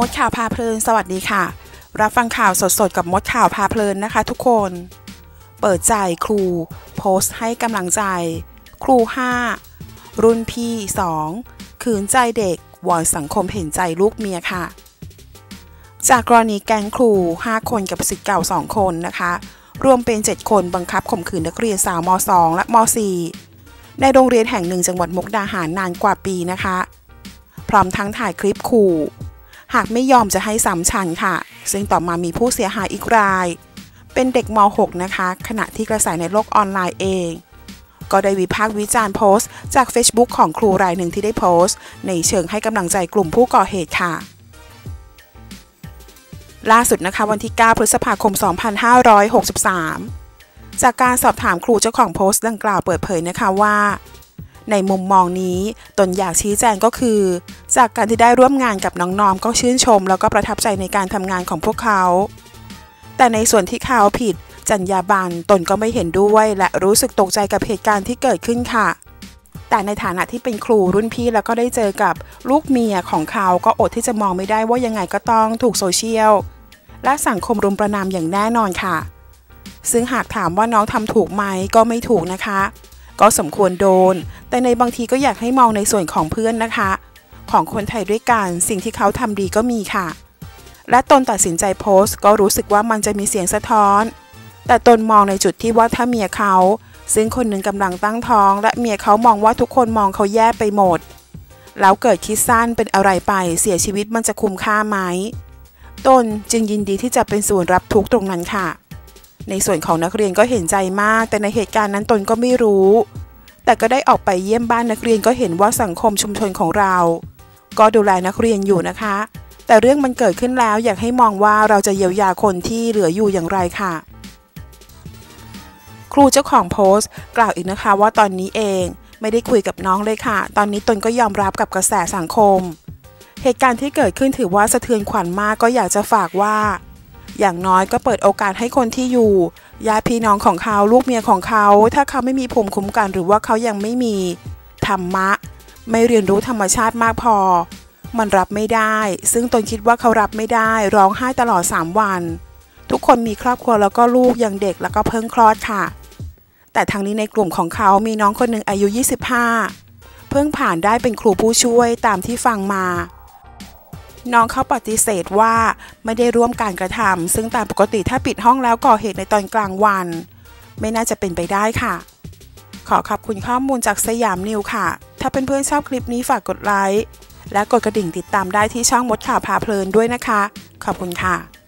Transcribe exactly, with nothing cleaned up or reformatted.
มดข่าวพาเพลินสวัสดีค่ะรับฟังข่าวสดๆกับมดข่าวพาเพลินนะคะทุกคนเปิดใจครูโพสต์ให้กำลังใจครูห้ารุ่นพี่สองขืนใจเด็กวอนสังคมเห็นใจลูกเมียค่ะจากกรณีแก๊งครูห้าคนกับศิษย์เก่าสองคนนะคะรวมเป็นเจ็ดคนบังคับข่มขืนนักเรียนสาวม.สอง และม.สี่ ในโรงเรียนแห่งหนึ่งจังหวัดมุกดาหารนานกว่าปีนะคะพร้อมทั้งถ่ายคลิปขู่หากไม่ยอมจะให้ซ้ำชั้นค่ะซึ่งต่อมามีผู้เสียหายอีกรายเป็นเด็กม.หก นะคะขณะที่กระแสในโลกออนไลน์เองก็ได้วิพากษ์วิจารณ์โพสต์จาก Facebook ของครูรายหนึ่งที่ได้โพสต์ในเชิงให้กำลังใจกลุ่มผู้ก่อเหตุค่ะล่าสุดนะคะวันที่เก้าพฤษภาคมสองพันห้าร้อยหกสิบสามจากการสอบถามครูเจ้าของโพสต์ดังกล่าวเปิดเผยนะคะว่าในมุมมองนี้ตนอยากชี้แจงก็คือจากการที่ได้ร่วมงานกับน้องๆก็ชื่นชมแล้วก็ประทับใจในการทำงานของพวกเขาแต่ในส่วนที่เขาผิดจรรยาบรรณตนก็ไม่เห็นด้วยและรู้สึกตกใจกับเหตุการณ์ที่เกิดขึ้นค่ะแต่ในฐานะที่เป็นครูรุ่นพี่แล้วก็ได้เจอกับลูกเมียของเขาก็อดที่จะมองไม่ได้ว่ายังไงก็ต้องถูกโซเชียลและสังคมรุมประณามอย่างแน่นอนค่ะซึ่งหากถามว่าน้องทำถูกไหมก็ไม่ถูกนะคะก็สมควรโดนแต่ในบางทีก็อยากให้มองในส่วนของเพื่อนนะคะของคนไทยด้วยกันสิ่งที่เขาทำดีก็มีค่ะและตนตัดสินใจโพสต์ก็รู้สึกว่ามันจะมีเสียงสะท้อนแต่ตนมองในจุดที่ว่าถ้าเมียเขาซึ่งคนหนึ่งกำลังตั้งท้องและเมียเขามองว่าทุกคนมองเขาแย่ไปหมดแล้วเกิดคิดสั้นเป็นอะไรไปเสียชีวิตมันจะคุ้มค่าไหมตนจึงยินดีที่จะเป็นส่วนรับทุกตรงนั้นค่ะในส่วนของนักเรียนก็เห็นใจมากแต่ในเหตุการณ์นั้นตนก็ไม่รู้แต่ก็ได้ออกไปเยี่ยมบ้านนักเรียนก็เห็นว่าสังคมชุมชนของเราก็ดูแลนักเรียนอยู่นะคะแต่เรื่องมันเกิดขึ้นแล้วอยากให้มองว่าเราจะเยียวยาคนที่เหลืออยู่อย่างไรค่ะครูเจ้าของโพสต์กล่าวอีกนะคะว่าตอนนี้เองไม่ได้คุยกับน้องเลยค่ะตอนนี้ตนก็ยอมรับกับกระแสสังคมเหตุการณ์ที่เกิดขึ้นถือว่าสะเทือนขวัญมากก็อยากจะฝากว่าอย่างน้อยก็เปิดโอกาสให้คนที่อยู่ญาติพี่น้องของเขาลูกเมียของเขาถ้าเขาไม่มีภูมิคุ้มกันหรือว่าเขายังไม่มีธรรมะไม่เรียนรู้ธรรมชาติมากพอมันรับไม่ได้ซึ่งตนคิดว่าเขารับไม่ได้ร้องไห้ตลอดสามวันทุกคนมีครอบครัวแล้วก็ลูกยังเด็กแล้วก็เพิ่งคลอดค่ะแต่ทางนี้ในกลุ่มของเขามีน้องคนหนึ่งอายุยี่สิบห้าเพิ่งผ่านได้เป็นครูผู้ช่วยตามที่ฟังมาน้องเขาปฏิเสธว่าไม่ได้ร่วมการกระทำซึ่งตามปกติถ้าปิดห้องแล้วก่อเหตุในตอนกลางวันไม่น่าจะเป็นไปได้ค่ะขอขอบคุณข้อมูลจากสยามนิวค่ะถ้าเพื่อนๆชอบคลิปนี้ฝากกดไลค์และกดกระดิ่งติดตามได้ที่ช่องมดข่าวพาเพลินด้วยนะคะขอบคุณค่ะ